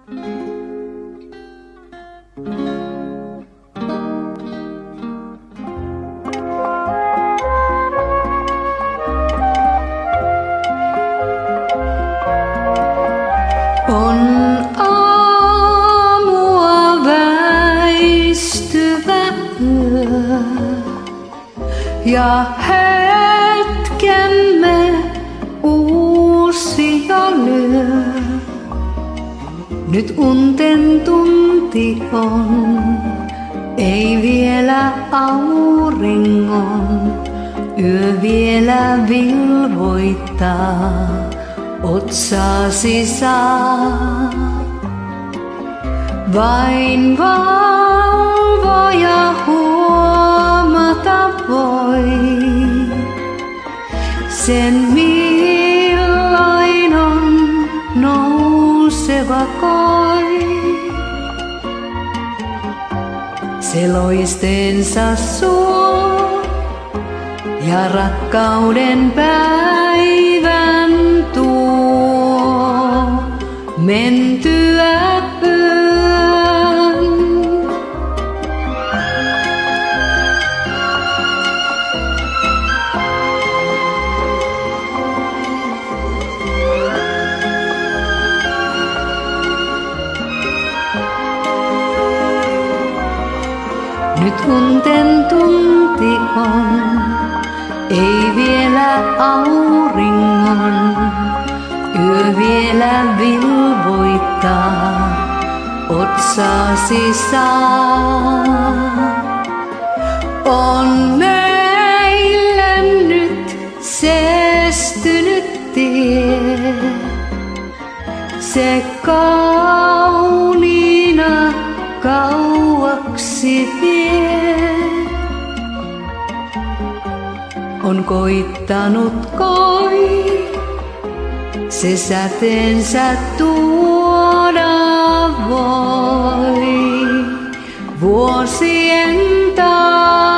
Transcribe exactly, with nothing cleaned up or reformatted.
On aamua väistyvä yö ja hetkemme uusia lyö. Nyt unten tunti on, ei vielä auringon, yö vielä vilvoittaa. Otsaasi saa, vain valvoja huomata voi sen, millain on nouseva koi. Se loisteensa suo ja rakkauden päivän tuo mentyä yön. Nyt unten tunti on, ei vielä auringon, yö vielä vilvoittaa. Otsaasi saa, on meille nyt seestynyt tie. Se kauniina kauaksi vie. On koittanut koi, se säteensä tuoda voi vuosien taas.